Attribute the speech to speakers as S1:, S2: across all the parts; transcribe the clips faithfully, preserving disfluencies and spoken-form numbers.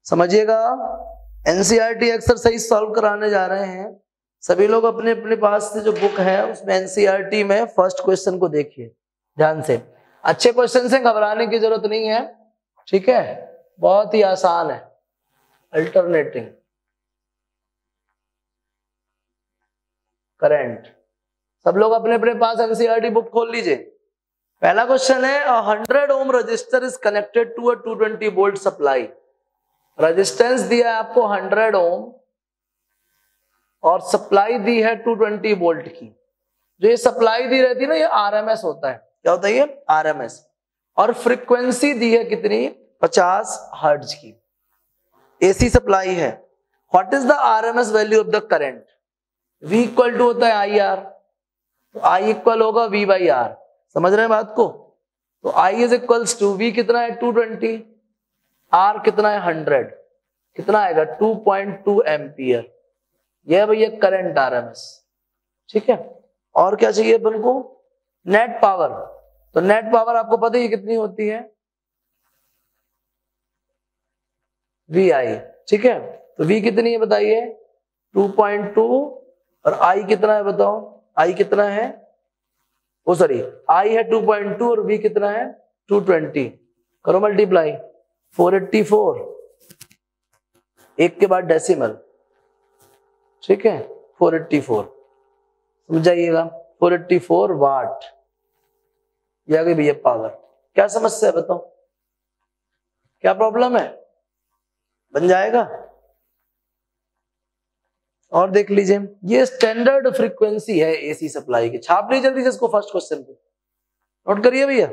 S1: समझिएगा, NCERT exercise solve कराने जा रहे हैं। सभी लोग अपने अपने पास से जो बुक है उसमें एनसीईआरटी में फर्स्ट क्वेश्चन को देखिए ध्यान से। अच्छे क्वेश्चन से घबराने की जरूरत नहीं है, ठीक है, बहुत ही आसान है। अल्टरनेटिंग करंट, सब लोग अपने अपने पास एनसीईआरटी बुक खोल लीजिए। पहला क्वेश्चन है, a hundred ohm resistor is connected to a two twenty volt supply. Resistance दिया है आपको हंड्रेड ओम और सप्लाई दी है टू ट्वेंटी वोल्ट की। जो ये सप्लाई दी रहती है ना, ये आरएमएस होता है। क्या होता है ये? आरएमएस। और फ्रीक्वेंसी दी है कितनी? पचास हर्ट्ज की। एसी सप्लाई है। What is the RMS value of the current? V equal to होता है आई आर, तो I इक्वल होगा V बाई आर। समझ रहे हैं बात को? तो I is equals to V कितना है? टू ट्वेंटी, R कितना है? हंड्रेड, कितना आएगा? Two point two ampere. यह भैया करंट आरएमएस, ठीक है। और क्या चाहिए अपन को? Net power. तो नेट पावर आपको पता ही कितनी होती है? वी आई, ठीक है। तो V कितनी है बताइए? टू पॉइंट टू, और I कितना है बताओ? I कितना है? ओ सॉरी, I है टू पॉइंट टू और V कितना है? Two twenty. करो मल्टीप्लाई, फोर एट्टी फोर, एक के बाद डेसिमल, ठीक है, फोर एट्टी फोर। समझाइएगा, फोर एट्टी फोर वाट। ये आ गई भैया पावर। क्या समस्या है बताओ? क्या प्रॉब्लम है? बन जाएगा? और देख लीजिए, ये स्टैंडर्ड फ्रीक्वेंसी है एसी सप्लाई की। छाप लीजिए जल्दी से इसको, फर्स्ट क्वेश्चन को नोट करिए भैया।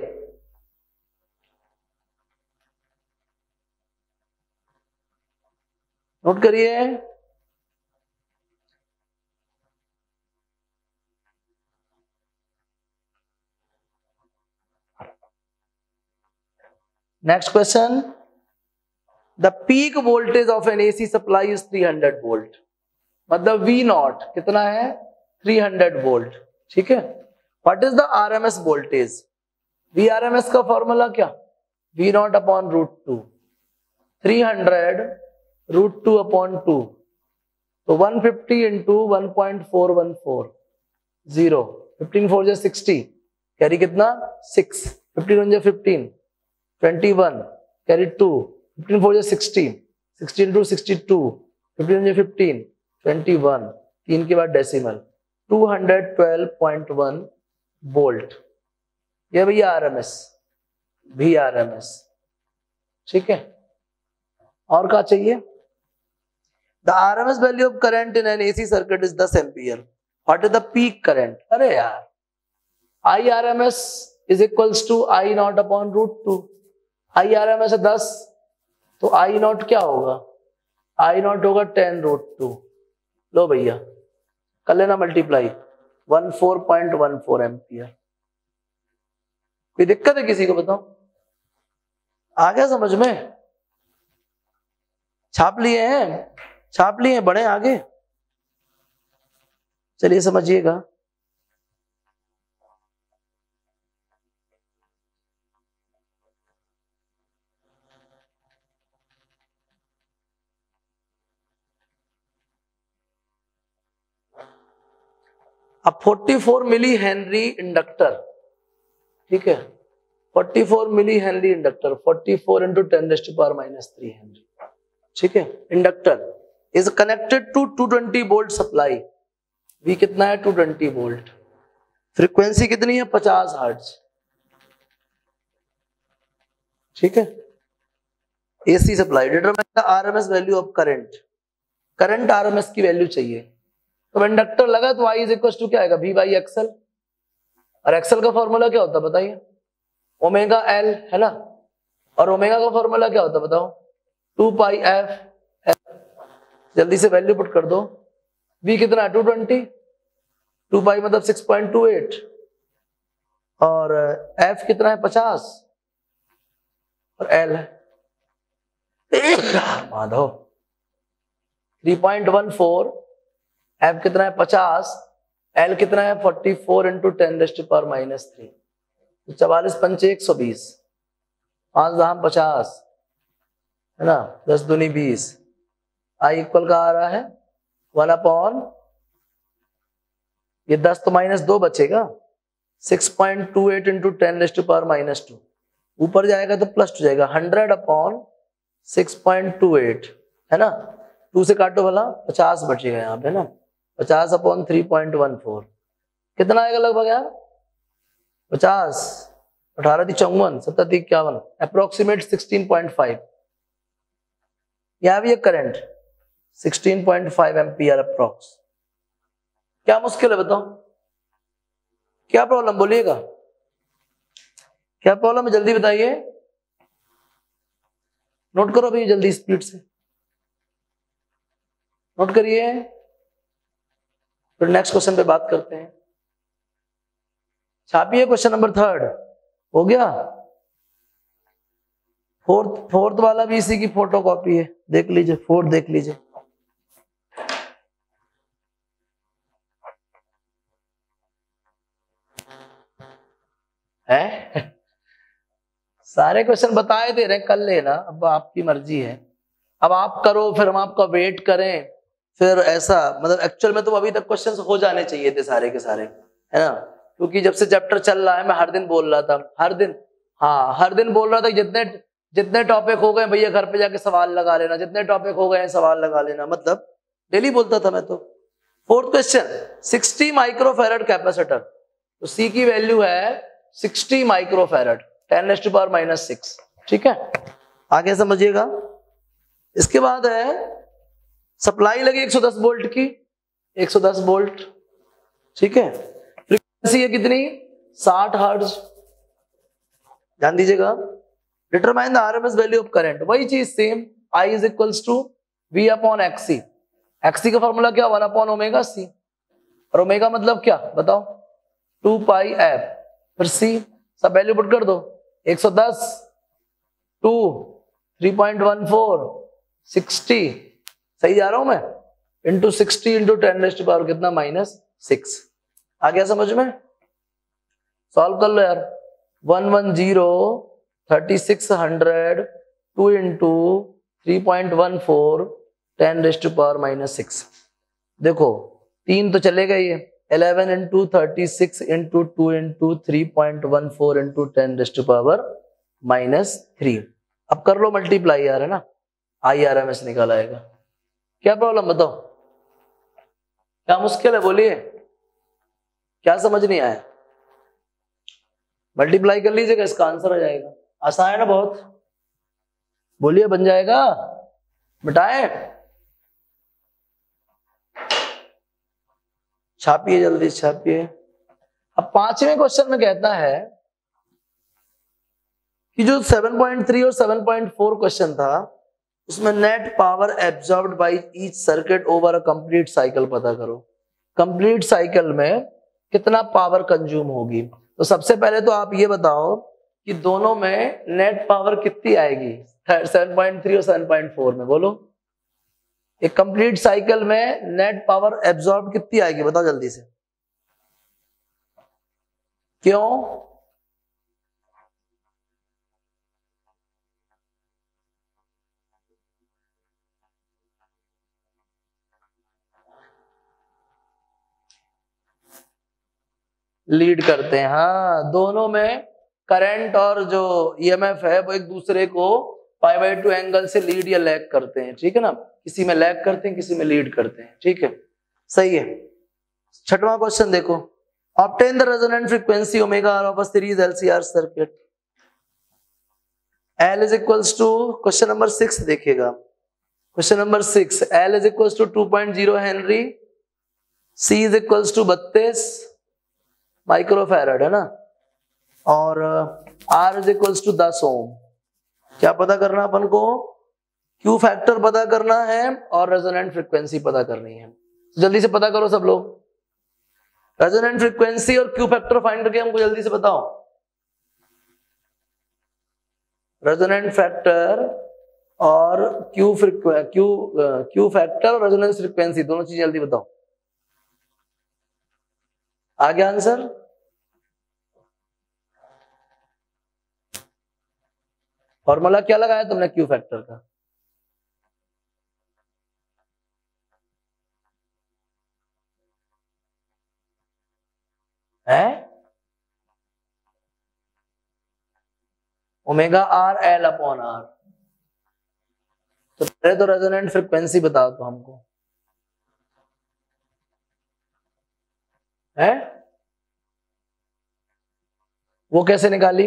S1: नोट करिए। Next question, the peak voltage of an AC supply is three hundred volt. मतलब V नॉट कितना है? थ्री हंड्रेड वोल्ट, ठीक है। What is the RMS voltage? V RMS का फॉर्मूला क्या? V naught upon root two, three hundred root two upon two, तो one fifty into one point four one four, zero, fifteen four जा sixty, carry कितना? Six, fifteen one जा fifteen, twenty one, carry two, fifteen four जा sixty, sixty into sixty two, fifteen one जा fifteen, twenty one, तीन के बाद decimal, two hundred twelve point one volt. ये भैया आरएमएस, भी आरएमएस, ठीक है। और क्या चाहिए? The RMS value of current in an AC circuit is दस ampere. What is the peak current? अरे यार, I RMS is equals to I naught upon root two. I RMS है दस, तो आई नॉट क्या होगा? आई नॉट होगा ten root two. लो भैया कर लेना multiply, one four point one four ampere. कोई दिक्कत है किसी को बताओ? आ गया समझ में? छाप लिए हैं? छाप लिए हैं? बढ़े आगे, चलिए समझिएगा। अब forty four milli henry inductor, ठीक है, forty four milli henry inductor, forty four into ten raised to power minus three henry, ठीक है। Inductor is connected to two twenty volt supply. V कितना है? Two twenty volt. फ्रीक्वेंसी कितनी है? पचास hertz, ठीक है। AC supply. Determine the RMS value of current. Current RMS की वैल्यू चाहिए। तो इंडक्टर लगा तो I इज इक्वल टू क्या आएगा? V by XL. और एक्सएल का फॉर्मूला क्या होता है बताइए? ओमेगा एल, है ना। और ओमेगा का फॉर्मूला क्या होता है बताओ? Two pi F. जल्दी से वैल्यू पुट कर दो। V कितना है? टू ट्वेंटी, टू पाई मतलब सिक्स पॉइंट टू एट, और F कितना है? पचास, और L है माधव three point one four, F कितना है? पचास, L कितना है? Forty four into ten raised to power minus three, तो चवालीस पंचे एक सौ बीस, पांच दाम पचास, है ना, दस दूनी बीस, आई इक्वल का आ रहा है वन अपॉन, ये दस तो माइनस दो बचेगा, six point two eight into ten raise to power minus two, ऊपर जाएगा तो प्लस टू जाएगा, hundred upon six point two eight, है ना, टू से काटो भला, पचास बचेगा यहाँ पे ना, पचास upon three point one four, कितना आएगा लगभग यार, पचास, अठारह थी चौवन, सत्तर थी इक्यावन, अप्रोक्सीमेट सिक्सटीन पॉइंट फाइव, यहाँ भी एक current sixteen point five ampere approx. क्या मुश्किल है बताओ, क्या प्रॉब्लम बोलिएगा, क्या प्रॉब्लम है जल्दी बताइए, नोट करो अभी जल्दी स्पीड से, नोट करिए, फिर नेक्स्ट क्वेश्चन पे बात करते हैं। छापिए क्वेश्चन नंबर थर्ड, हो गया, फोर्थ फोर्थ वाला भी इसी की फोटो कॉपी है, देख लीजिए, फोर्थ देख लीजिए। है सारे क्वेश्चन बताए दे रहे, कर लेना, अब आपकी मर्जी है, अब आप करो फिर हम आपका वेट करें, फिर ऐसा मतलब एक्चुअल में तो अभी तक क्वेश्चंस हो जाने चाहिए थे सारे के सारे, है ना, क्योंकि जब से चैप्टर चल रहा है मैं हर दिन बोल रहा था, हर दिन, हाँ हर दिन बोल रहा था, जितने जितने टॉपिक हो गए भैया घर पे जाके सवाल लगा लेना, जितने टॉपिक हो गए सवाल लगा लेना, मतलब डेली बोलता था मैं तो। Fourth question, sixty microfarad capacitor, तो सी की वैल्यू है sixty microfarad, ten raise to power minus six, ठीक है, आगे समझिएगा। इसके बाद है सप्लाई लगी एक सौ दस वोल्ट की, एक सौ दस वोल्ट, ठीक है, फ्रीक्वेंसी है कितनी, साठ हर्ट्ज, ध्यान दीजिएगा। Determine the RMS value of current, वही चीज same, I is equals to V upon XC, XC का फॉर्मूला क्या, वन अपॉन ओमेगा सी, और ओमेगा मतलब क्या बताओ, टू पाई एफ, फिर सी, सब वैल्यू पुट कर दो, एक सौ दस, two, three point one four, sixty, सही जा रहा हूं मैं, into sixty into ten raise to power कितना, माइनस सिक्स, आ गया समझ में, सॉल्व कर लो यार, one one zero, thirty six hundred, two into three point one four, ten raise to power minus six, देखो तीन तो चले गए, eleven into thirty six into two into three point one four into ten raise to power minus three, अब कर लो multiply यार, है ना, आई आर एम एस निकाल आएगा। क्या प्रॉब्लम बताओ, क्या मुश्किल है बोलिए, क्या समझ नहीं आया, मल्टीप्लाई कर लीजिएगा, इसका आंसर आ जाएगा, आसान है ना बहुत, बोलिए बन जाएगा, मिटाए, छापिए जल्दी छापिए। अब पांचवें क्वेश्चन में कहता है कि जो सेवन पॉइंट थ्री और सेवन पॉइंट फोर क्वेश्चन था उसमें net power absorbed by each circuit over a complete cycle पता करो, कंप्लीट साइकिल में कितना पावर कंज्यूम होगी। तो सबसे पहले तो आप ये बताओ कि दोनों में नेट पावर कितनी आएगी, सेवन पॉइंट थ्री और सेवन पॉइंट फोर में, बोलो एक कंप्लीट साइकिल में नेट पावर एब्जॉर्ब कितनी आएगी, बताओ जल्दी से, क्यों, लीड करते हैं, हाँ दोनों में करंट और जो ईएमएफ है वो एक दूसरे को पाई बाई टू एंगल से लीड या लैग करते हैं, ठीक है ना, किसी में लैग करते हैं किसी में लीड करते हैं, ठीक है, सही है। छठवां क्वेश्चन देखो, obtain the resonant frequency omega R of a series LCR circuit, L is equals to, question number six देखिएगा, question number six, L is equals to two point zero henry, C is equals to बत्तीस microfarad, है ना, और are is equals to दस ओम। क्या पता करना अपन को, क्यू फैक्टर पता करना है और रेजोनेंट फ्रीक्वेंसी पता करनी है, तो जल्दी से पता करो सब लोग, रेजोनेंट फ्रीक्वेंसी और क्यू फैक्टर फाइंड करके हमको जल्दी से बताओ, रेजोनेंट फैक्टर और क्यू क्यू क्यू फैक्टर और रेजोनेंस फ्रीक्वेंसी दोनों चीज जल्दी बताओ, आ गया आंसर, फॉर्मूला क्या लगाया तुमने क्यू फैक्टर का, omega R L upon R. तो पहले तो रेजोनेंट फ्रिक्वेंसी बताओ तो हमको है, वो कैसे निकाली?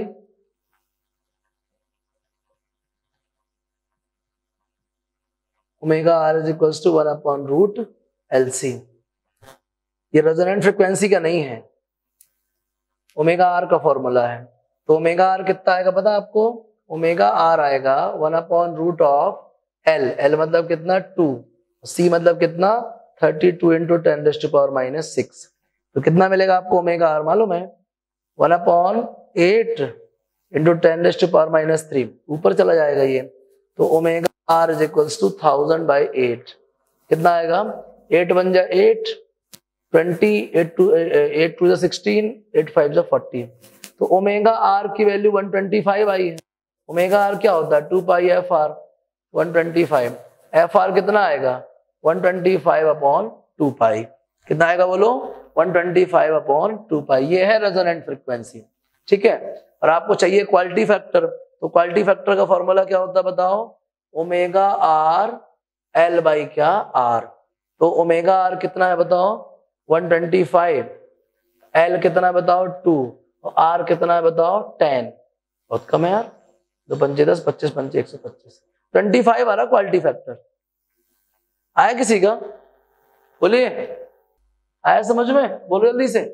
S1: Omega R is equals to one upon root L C. ये रेजोनेंट फ्रिक्वेंसी का नहीं है, ओमेगा आर का फॉर्मूला है। तो ओमेगा आर कितना आएगा पता आपको? ओमेगा आर आएगा one upon root of L. L मतलब कितना? टू। सी मतलब कितना? Thirty two into ten raise to power minus six. तो कितना मिलेगा आपको ओमेगा आर मालूम है? One upon eight into ten raise to power minus three. ऊपर चला जाएगा ये। तो omega R is equals to thousand by eight. कितना आएगा? एट वन जा eight, twenty, eight two eight to जा सिक्सटीन, एट फाइव जा फोर्टी। तो ओमेगा आर की वैल्यू वन ट्वेंटी फाइव आई है। ओमेगा आर क्या होता है? Two pi F R, one twenty five. F R कितना आएगा? One twenty five upon two pi. कितना आएगा बोलो? One twenty five upon two pi. ये है रेजोनेंट फ्रीक्वेंसी, ठीक है। और आपको चाहिए क्वालिटी फैक्टर, तो क्वालिटी फैक्टर का फॉर्मूला क्या होता है बताओ? ओमेगा आर एल बाई क्या? आर। तो ओमेगा आर कितना है बताओ? One twenty five. एल कितना है बताओ? टू। और आर कितना है बताओ? टेन। बहुत कम है यार। दो पंचे दस, पच्चीस पंचे एक सौ पच्चीस। ट्वेंटी फाइव आ रहा क्वालिटी फैक्टर। आया किसी का? बोलिए, आया समझ में? बोलो जल्दी से।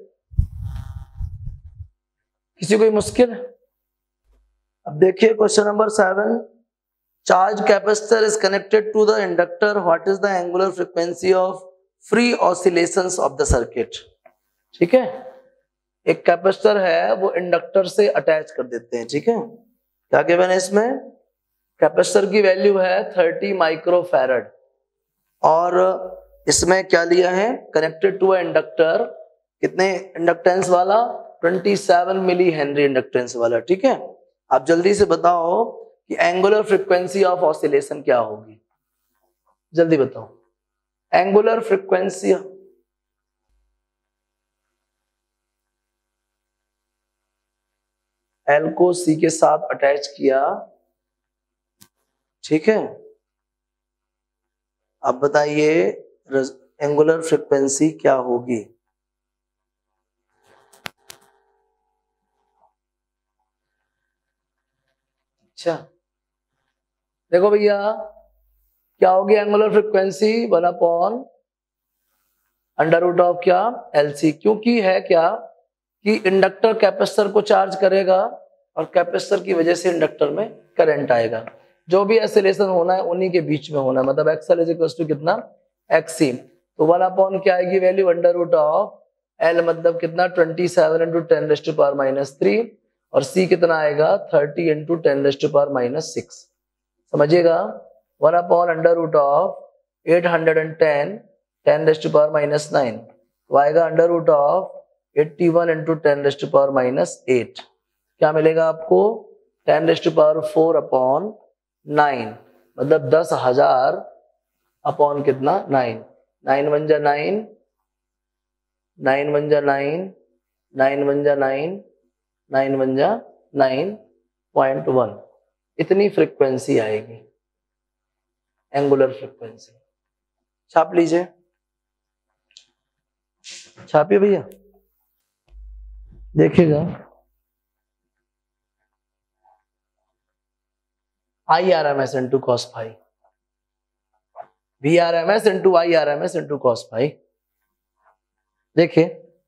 S1: किसी कोई मुश्किल? अब देखिए question number seven. Charge capacitor is connected to the inductor, what is the angular frequency of free oscillations of the circuit. ठीक है, एक कैपेसिटर है वो इंडक्टर से अटैच कर देते हैं, ठीक है। क्या गिवन है इसमें? कैपेसिटर की वैल्यू है थर्टी माइक्रोफैरड और इसमें क्या लिया है? Connected to a inductor. कितने इंडक्टेंस वाला? Twenty seven milli henry inductance वाला, ठीक है। आप जल्दी से बताओ कि एंगुलर फ्रीक्वेंसी ऑफ ऑसिलेशन क्या होगी? जल्दी बताओ। एंगुलर फ्रीक्वेंसी एल को सी के साथ अटैच किया, ठीक है। अब बताइए एंगुलर फ्रीक्वेंसी क्या होगी? अच्छा देखो भैया, क्या होगी angular frequency? One upon under root of क्या? L C. क्योंकि है क्या कि इंडक्टर कैपेसिटर को चार्ज करेगा और कैपेसिटर की वजह से इंडक्टर में करंट आएगा। जो भी ऑसिलेशन होना है उन्हीं के बीच में होना है, मतलब एक्सएल इज इक्वल टू कितना? एक्सी। तो वन अपॉन क्या आएगी value? Under root of L मतलब कितना? Twenty seven into ten raise to power minus three और सी कितना आएगा? Thirty into ten raise to power minus six. समझिएगा, one upon under root of eight hundred and ten ten raise to power minus nine, तो आएगा under root of eighty one into ten raise to power minus eight. क्या मिलेगा आपको? Ten raise to power four upon nine, मतलब दस हजार upon कितना? Nine. Nine one जा नाइन, नाइन वन जा नाइन, नाइन वन जा नाइन, नाइन वन जा नाइन पॉइंट वन। इतनी फ्रीक्वेंसी आएगी एंगुलर फ्रीक्वेंसी। छाप लीजिए, छापिए भैया, देखिएगा। I R M S into cos phi, V R M S into I R M S into cos phi. देखिए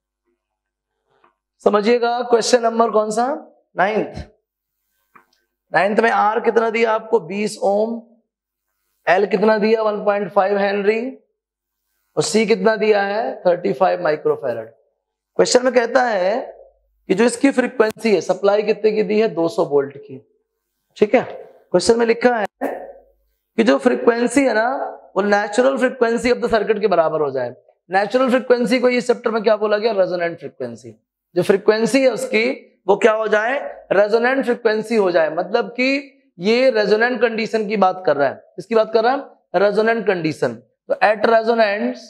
S1: समझिएगा, क्वेश्चन नंबर कौन सा? नाइन्थ। नाइन्थ में आर कितना दिया आपको? बीस ओम। एल कितना दिया? One point five henry. और सी कितना दिया है? Thirty five microfarad. क्वेश्चन में कहता है कि जो इसकी फ्रीक्वेंसी है, सप्लाई कितने की दी है? दो सौ वोल्ट की, ठीक है। क्वेश्चन में लिखा है कि जो फ्रीक्वेंसी है ना वो natural frequency of the circuit के बराबर हो जाए। नेचुरल फ्रीक्वेंसी को इस चैप्टर में क्या बोला गया? Resonant frequency. जो फ्रीक्वेंसी है उसकी वो क्या हो जाए? रेजोनेंट फ्रीक्वेंसी हो जाए। मतलब कि ये रेजोनेंट कंडीशन की बात कर रहा है। किसकी बात कर रहा है? Resonant condition. तो एट रेजोनेंस,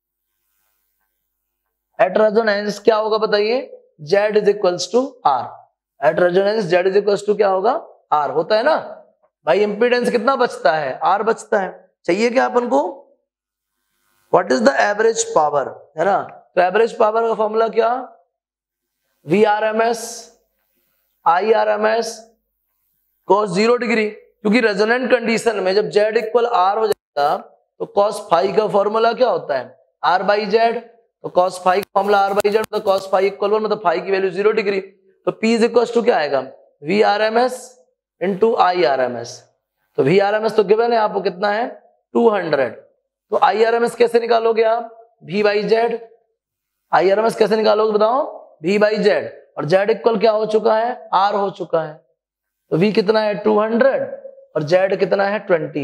S1: एट रेजोनेंस क्या होगा बताइए? Z is equals to R. At resonance Z is equals to क्या होगा? आर होता है ना भाई, इंपीडेंस कितना बचता है, आर बचता है। चाहिए क्या अपन को, what is the average power, है ना। तो एवरेज पावर का फॉर्मूला क्या, V R M S I R M S cos zero degree, क्योंकि रेजोनेंट कंडीशन में जब जेड इक्वल आर हो जाएगा तो कॉस फाई का फॉर्मूला क्या होता है, आर बाई जेड। तो कॉस फाई का फॉर्मूला आर बाई जेड, तो कॉस फाई इक्वल वन, मतलब फाई की वैल्यू जीरो डिग्री। तो पी इज इक्वल टू क्या आएगा, V R M S into I R M S. तो वी आर एम एस तो given है आपको कितना है टू हंड्रेड। तो आई आर एम एस कैसे निकालोगे आप, V by Z. I R M S कैसे निकालोगे बताओ, वी बाई जेड, और जेड इक्वल क्या हो चुका है, आर हो चुका है। तो v कितना है टू हंड्रेड और z कितना है ट्वेंटी,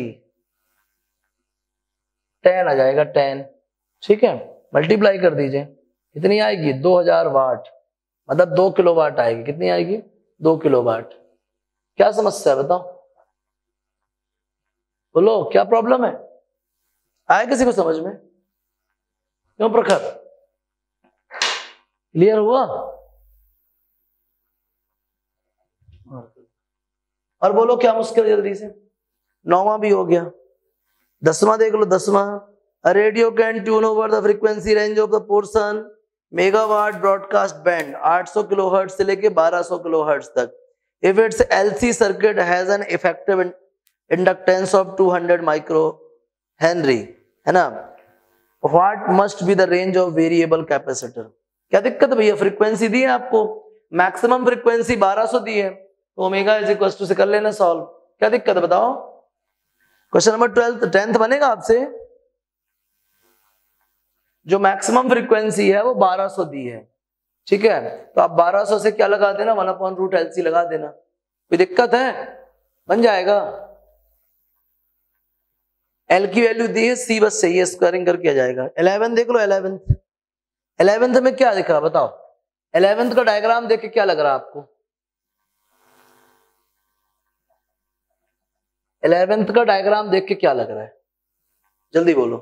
S1: टेन आ जाएगा टेन, ठीक है। मल्टीप्लाई कर दीजिए, कितनी आएगी दो हज़ार वाट, मतलब दो किलो वाट आएगी। कितनी आएगी, दो किलो वाट। क्या समस्या है बताओ, बोलो क्या प्रॉब्लम है, आया किसी को समझ में, क्यों प्रखर, क्लियर हुआ। और बोलो क्या मुश्किल है जल्दी से। नौवां भी हो गया, दसवां देख लो, दसवां, a radio can tune over the frequency range of the portion megawatt broadcast band आठ सौ किलोहर्ट्ज से लेके बारह सौ किलोहर्ट्ज तक if its LC circuit has an effective inductance of two hundred micro henry, है ना। What must be the range of variable capacitor. क्या दिक्कत भैया, फ्रीक्वेंसी दी है आपको, मैक्सिमम फ्रीक्वेंसी बारह सौ दी है, तो ओमेगा इज इक्वल टू से कर लेना सॉल्व। क्या दिक्कत है बताओ। क्वेश्चन नंबर ट्वेल्थ टेंथ बनेगा आपसे, जो मैक्सिमम फ्रीक्वेंसी है वो बारह सौ दी है, ठीक है। तो आप बारह सौ से क्या लगा देना, one upon root L C लगा देना। कोई दिक्कत है, बन जाएगा। एल की वैल्यू दी है, सी बस चाहिए, स्क्वायरिंग करके आ जाएगा। इलेवन देख लो, इलेवेंथ इलेवेंथ में क्या दिखा बताओ, इलेवेंथ का डायग्राम देख के क्या लग रहा है आपको, इलेवेंथ का डायग्राम देख के क्या लग रहा है, जल्दी बोलो।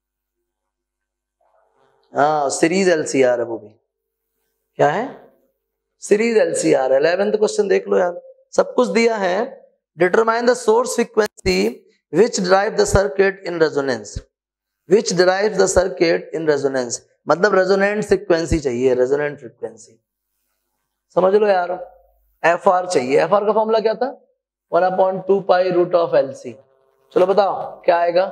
S1: हाँ सीरीज एलसीआर है, वो भी क्या है, सीरीज एलसीआर। इलेवेंथ क्वेश्चन देख लो यार, सब कुछ दिया है। Determine the source frequency which drive the circuit in resonance, which drive the circuit in resonance, मतलब रेजोनेंट फ्रीक्वेंसी चाहिए, रेजोनेंट फ्रीक्वेंसी समझ लो यार। एफ आर चाहिए, एफ आर का फॉर्मूला क्या था, one upon two pi root of L C. चलो बताओ क्या आएगा,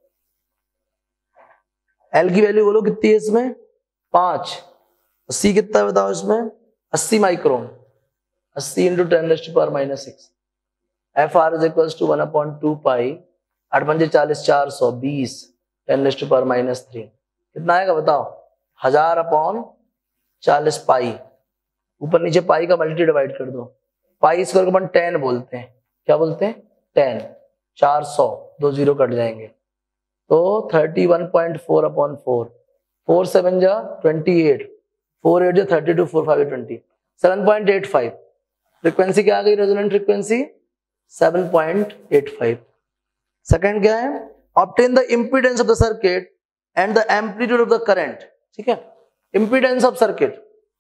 S1: एल की वैल्यू बोलो कितनी है इसमें, पांच, सी कितना है बताओ इसमें, अस्सी माइक्रोन, अस्सी into ten raise to power minus six. F R is equal to one upon two pi, आठ पंजे चालीस, चार सौ बीस, ten raise to power minus three. कितना आएगा बताओ, हजार अपॉन चालीस पाई, ऊपर नीचे पाई का मल्टी डिवाइड कर दो, पाई स्क्वायर को अपन टेन बोलते हैं, क्या बोलते हैं टेन, चार सौ, दो जीरो कट जाएंगे, तो thirty one point four upon four, four seven जा ट्वेंटी एट, फोर एट जा thirty two, four five twenty, seven point eight five. Frequency क्या आ गई, resonant frequency seven point eight five. Second क्या है, obtain the impedance of the circuit and the amplitude of the current, ठीक है। Impedance of circuit,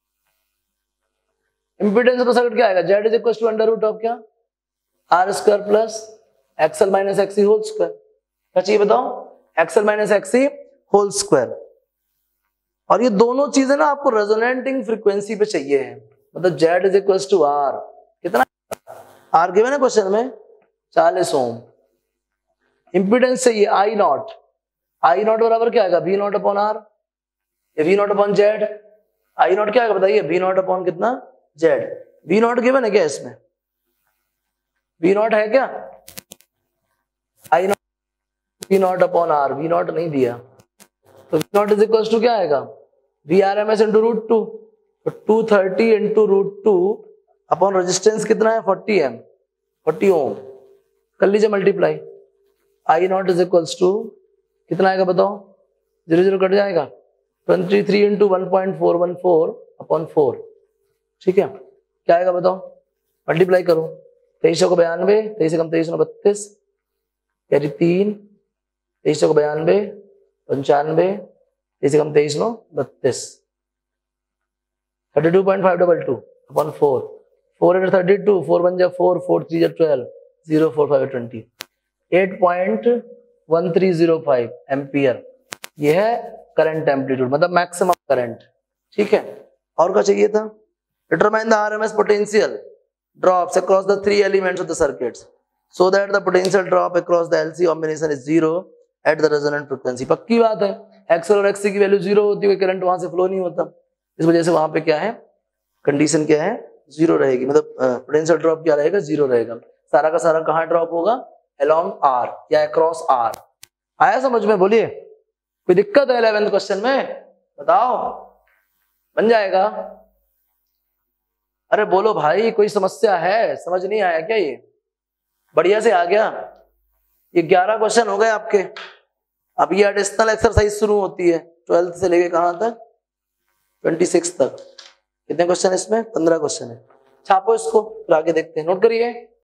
S1: impedance of the circuit क्या आएगा, Z is equal to under root of क्या, R square plus XL minus XC whole square. क्या चाहिए बताओ, XL minus XC whole square. और ये दोनों चीजें ना आपको रेजोनेटिंग फ्रीक्वेंसी पे चाहिए है, मतलब Z is equal to R, कितना आर गिवन है क्वेश्चन में, चालीस ओम। इंपीडेंस चाहिए आई नॉट, आई नॉट बराबर क्या आएगा, V nought upon R, V nought upon Z. I not क्या आएगा बताइए, वी नॉट अपॉन कितना जेड। वी नॉट गिवन है क्या इसमें, वी नॉट है क्या, I nought V nought upon R, V nought नहीं दिया, तो V nought is equal to क्या आएगा, V R M S into root two, तो two thirty into root two upon resistance कितना है फोर्टी एम, फोर्टी ओम, कर लीजिए multiply. I nought is equal to कितना आएगा बताओ, जीरो जीरो कट जाएगा, twenty three into one point four one four upon four, ठीक है। क्या आएगा बताओ, मल्टीप्लाई करो, तेईस सौ को बयानवे, तेईस से कम तेईस नौ बत्तीस, कैरी तीन, तेईस सौ को बयानवे, पंचानवे, तेईस से कम तेईस नौ बत्तीस, thirty two point five double two upon four, four into thirty two, four one जा फोर, फोर थ्री जा twelve, zero four five twenty, eight point one three zero five ampere. ये है करंट एम्पलीट्यूड, मतलब maximum current. ठीक है, और क्या चाहिए था? Determine the RMS potential drops across the three elements of the circuits so that the potential drop across the LC combination is zero at the resonant frequency. पक्की बात है, एक्सएल और एक्ससी की वैल्यू जीरो होती है, करंट वहां से flow नहीं होता, इस वजह से वहां पे क्या है, कंडीशन क्या है, जीरो रहेगी, मतलब पोटेंशियल ड्रॉप क्या रहेगा, जीरो रहेगा। सारा का सारा कहाँ ड्रॉप होगा, अलोंग आर या अक्रॉस आर। आया समझ में? बोलिए, कोई दिक्कत है इलेवेंथ क्वेश्चन में? बताओ, बन जाएगा? अरे बोलो भाई, कोई समस्या है? समझ नहीं आया क्या? ये बढ़िया से आ गया? ये ग्यारह क्वेश्चन हो गए आपके। अब ये एडिशनल एक्सरसाइज शुरू होती है ट्वेल्थ से लेके कहां तक, ट्वेंटी सिक्स तक। कितने क्वेश्चन इसमें? पंद्रह क्वेश्चन है। छापो इसको, फिर आगे देखते हैं। नोट करिए।